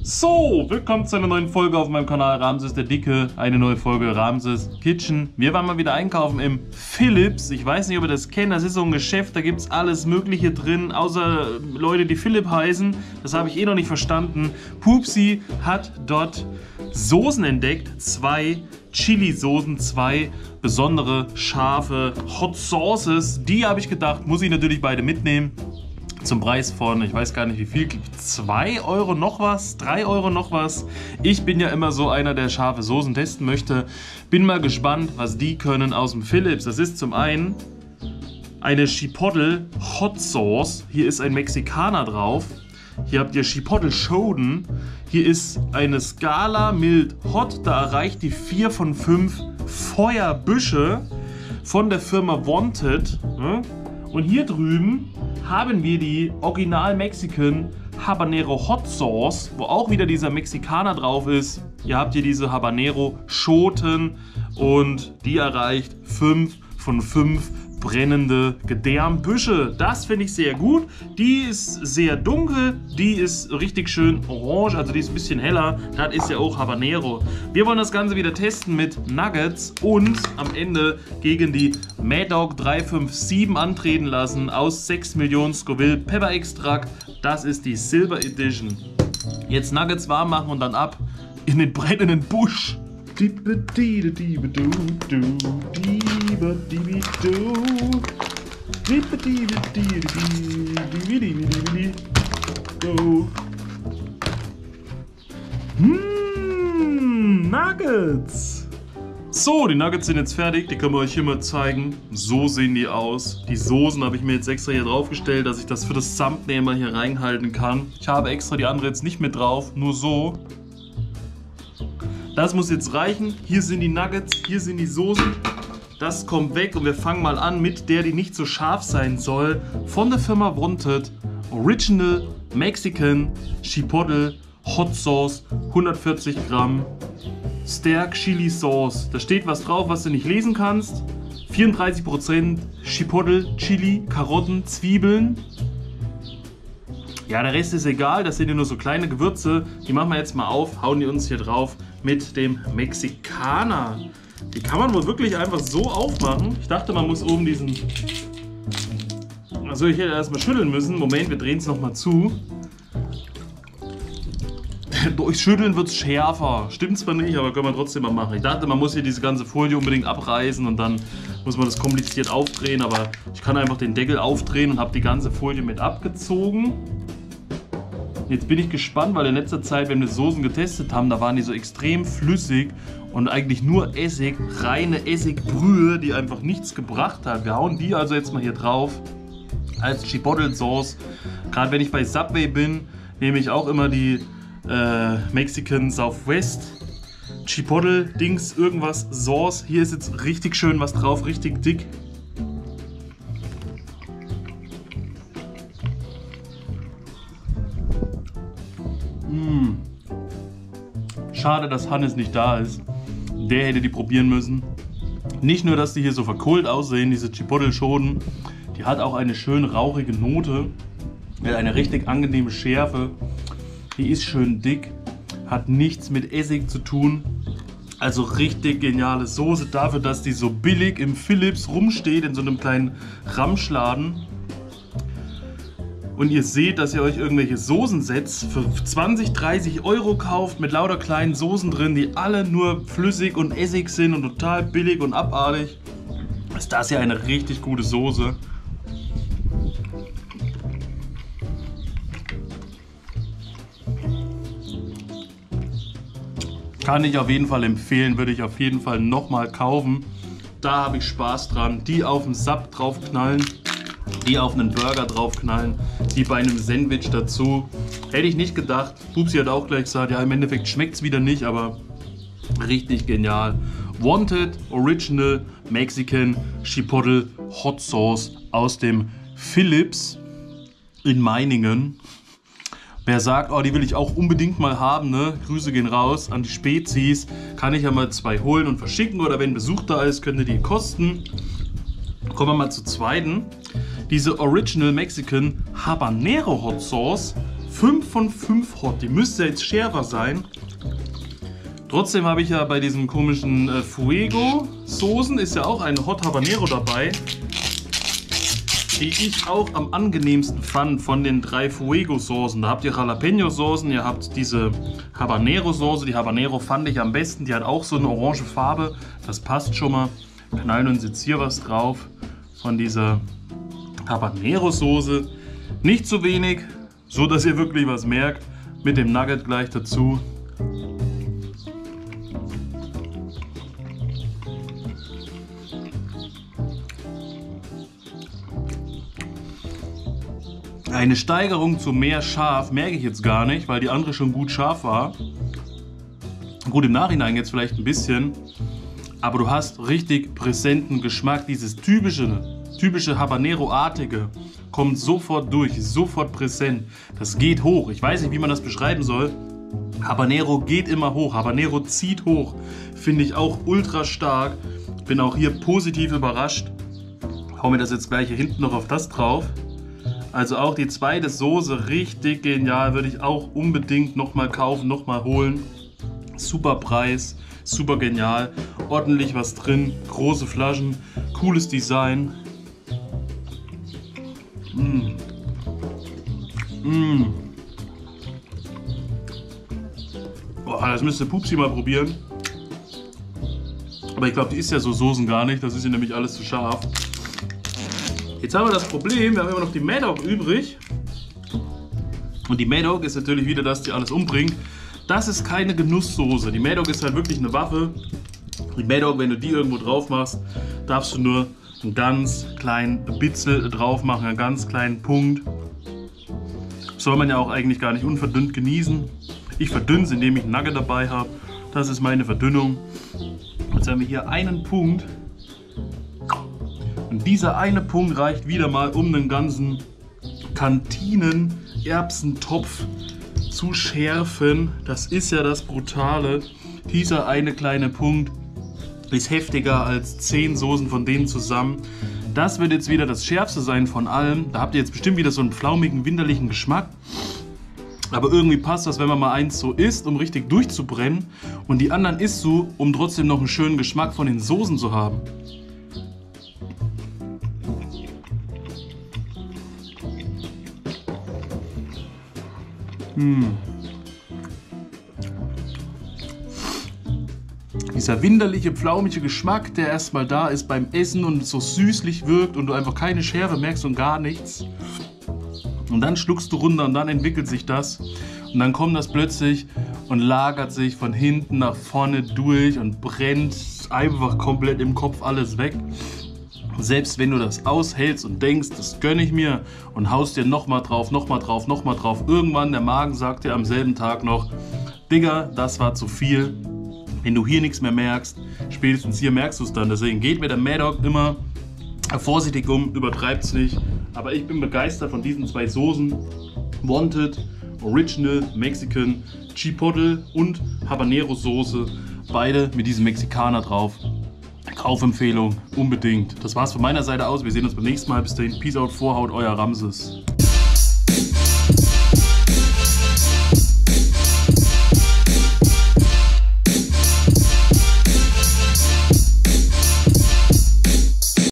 So, willkommen zu einer neuen Folge auf meinem Kanal Ramses der Dicke. Eine neue Folge Ramses Kitchen. Wir waren mal wieder einkaufen im Philips. Ich weiß nicht, ob ihr das kennt. Das ist so ein Geschäft, da gibt es alles Mögliche drin, außer Leute, die Philipp heißen. Das habe ich noch nicht verstanden. Pupsi hat dort Soßen entdeckt. 2 Chili-Soßen, 2 besondere, scharfe Hot Sauces. Die habe ich gedacht, muss ich natürlich beide mitnehmen. Zum Preis von, ich weiß gar nicht wie viel, 2 Euro noch was, 3 Euro noch was. Ich bin ja immer so einer, der scharfe Soßen testen möchte. Bin mal gespannt, was die können aus dem Philips. Das ist zum einen eine Chipotle Hot Sauce. Hier ist ein Mexikaner drauf. Hier habt ihr Chipotle Shoden. Hier ist eine Skala mild hot. Da erreicht die 4 von 5 Feuerbüsche von der Firma Wanted. Und hier drüben haben wir die Original Mexican Habanero Hot Sauce, wo auch wieder dieser Mexikaner drauf ist. Ihr habt hier diese Habanero Schoten und die erreicht 5 von 5 brennende Gedärmbüsche. Das finde ich sehr gut. Die ist sehr dunkel, die ist richtig schön orange, also die ist ein bisschen heller. Das ist ja auch Habanero. Wir wollen das Ganze wieder testen mit Nuggets und am Ende gegen die Mad Dog 357 antreten lassen aus 6 Millionen Scoville Pepper Extract. Das ist die Silver Edition. Jetzt Nuggets warm machen und dann ab in den brennenden Busch. Nuggets! So, die Nuggets sind jetzt fertig, die können wir euch hier mal zeigen. So sehen die aus. Die Soßen habe ich mir jetzt extra hier draufgestellt, dass ich das für das Thumbnail mal hier reinhalten kann. Ich habe extra die andere jetzt nicht mit drauf, nur so. Das muss jetzt reichen. Hier sind die Nuggets, hier sind die Soßen. Das kommt weg und wir fangen mal an mit der, die nicht so scharf sein soll. Von der Firma Wanted Original Mexican Chipotle Hot Sauce, 140 Gramm. Stärk Chili Sauce. Da steht was drauf, was du nicht lesen kannst. 34% Chipotle, Chili, Karotten, Zwiebeln. Ja, der Rest ist egal, das sind ja nur so kleine Gewürze. Die machen wir jetzt mal auf, hauen die uns hier drauf mit dem Mexikaner. Die kann man wohl wirklich einfach so aufmachen. Ich dachte, man muss oben diesen... Also ich hätte erstmal schütteln müssen. Moment, wir drehen es nochmal zu. Durch Schütteln wird es schärfer. Stimmt zwar nicht, aber können wir trotzdem mal machen. Ich dachte, man muss hier diese ganze Folie unbedingt abreißen und dann muss man das kompliziert aufdrehen. Aber ich kann einfach den Deckel aufdrehen und habe die ganze Folie mit abgezogen. Jetzt bin ich gespannt, weil in letzter Zeit, wenn wir Soßen getestet haben, da waren die so extrem flüssig und eigentlich nur Essig, reine Essigbrühe, die einfach nichts gebracht hat. Wir hauen die also jetzt mal hier drauf als Chipotle Sauce. Gerade wenn ich bei Subway bin, nehme ich auch immer die Mexican Southwest Chipotle Dings irgendwas Sauce. Hier ist jetzt richtig schön was drauf, richtig dick. Schade, dass Hannes nicht da ist. Der hätte die probieren müssen. Nicht nur, dass die hier so verkohlt aussehen, diese Chipotle Schoten. Die hat auch eine schön rauchige Note. Mit einer richtig angenehme Schärfe. Die ist schön dick. Hat nichts mit Essig zu tun. Also richtig geniale Soße dafür, dass die so billig im Philips rumsteht, in so einem kleinen Ramschladen. Und ihr seht, dass ihr euch irgendwelche Soßensets für 20, 30 Euro kauft mit lauter kleinen Soßen drin, die alle nur flüssig und Essig sind und total billig und abartig. Ist das ja eine richtig gute Soße. Kann ich auf jeden Fall empfehlen, würde ich auf jeden Fall nochmal kaufen. Da habe ich Spaß dran. Die auf den Sub draufknallen. Die auf einen Burger draufknallen, die bei einem Sandwich dazu. Hätte ich nicht gedacht. Pupsi hat auch gleich gesagt, ja im Endeffekt schmeckt es wieder nicht, aber richtig genial. Wanted Original Mexican Chipotle Hot Sauce aus dem Philips in Meiningen. Wer sagt, oh, die will ich auch unbedingt mal haben, ne? Grüße gehen raus an die Spezies. Kann ich ja mal 2 holen und verschicken oder wenn Besuch da ist, könnt ihr die kosten. Kommen wir mal zur zweiten. Diese Original Mexican Habanero Hot Sauce 5 von 5 Hot. Die müsste jetzt schärfer sein. Trotzdem habe ich ja bei diesem komischen Fuego-Soßen ist ja auch eine Hot Habanero dabei, die ich auch am angenehmsten fand von den 3 Fuego-Soßen. Da habt ihr Jalapeno-Soßen, ihr habt diese Habanero-Soße. Die Habanero fand ich am besten, die hat auch so eine orange Farbe. Das passt schon mal. Wir knallen uns jetzt hier was drauf von dieser Habanero-Soße. Nicht zu wenig, so dass ihr wirklich was merkt. Mit dem Nugget gleich dazu. Eine Steigerung zu mehr scharf merke ich jetzt gar nicht, weil die andere schon gut scharf war. Gut, im Nachhinein jetzt vielleicht ein bisschen, aber du hast richtig präsenten Geschmack. Dieses typische Habanero-artige kommt sofort durch, sofort präsent. Das geht hoch. Ich weiß nicht, wie man das beschreiben soll. Habanero geht immer hoch. Habanero zieht hoch. Finde ich auch ultra stark. Bin auch hier positiv überrascht. Hau mir das jetzt gleich hier hinten noch auf das drauf. Also auch die zweite Soße richtig genial. Würde ich auch unbedingt nochmal kaufen, nochmal holen. Super Preis, super genial. Ordentlich was drin. Große Flaschen. Cooles Design. Boah, das müsste Pupsi mal probieren. Aber ich glaube, die isst ja so Soßen gar nicht. Das ist ja nämlich alles zu scharf. Jetzt haben wir das Problem, wir haben immer noch die Mad Dog übrig. Und die Mad Dog ist natürlich wieder das, die alles umbringt. Das ist keine Genusssoße. Die Mad Dog ist halt wirklich eine Waffe. Die Mad Dog, wenn du die irgendwo drauf machst, darfst du nur einen ganz kleinen Bitzel drauf machen, einen ganz kleinen Punkt. Soll man ja auch eigentlich gar nicht unverdünnt genießen. Ich verdünne es, indem ich einen Nugget dabei habe. Das ist meine Verdünnung. Jetzt haben wir hier einen Punkt. Und dieser eine Punkt reicht wieder mal, um den ganzen Kantinen-Erbsentopf zu schärfen. Das ist ja das Brutale. Dieser eine kleine Punkt ist heftiger als 10 Soßen von denen zusammen. Das wird jetzt wieder das Schärfste sein von allem. Da habt ihr jetzt bestimmt wieder so einen flaumigen, winterlichen Geschmack. Aber irgendwie passt das, wenn man mal eins so isst, um richtig durchzubrennen. Und die anderen isst du, um trotzdem noch einen schönen Geschmack von den Soßen zu haben. Dieser winterliche, pflaumige Geschmack, der erstmal da ist beim Essen und so süßlich wirkt und du einfach keine Schärfe merkst und gar nichts. Und dann schluckst du runter und dann entwickelt sich das. Und dann kommt das plötzlich und lagert sich von hinten nach vorne durch und brennt einfach komplett im Kopf alles weg. Selbst wenn du das aushältst und denkst, das gönne ich mir und haust dir nochmal drauf, nochmal drauf, nochmal drauf. Irgendwann der Magen sagt dir am selben Tag noch, Digga, das war zu viel. Wenn du hier nichts mehr merkst, spätestens hier merkst du es dann. Deswegen geht mit der Mad Dog immer vorsichtig um, übertreibt es nicht. Aber ich bin begeistert von diesen 2 Soßen. Wanted, Original, Mexican, Chipotle und Habanero Soße. Beide mit diesem Mexikaner drauf. Kaufempfehlung, unbedingt. Das war's von meiner Seite aus. Wir sehen uns beim nächsten Mal. Bis dahin, Peace out, Vorhaut, euer Ramses.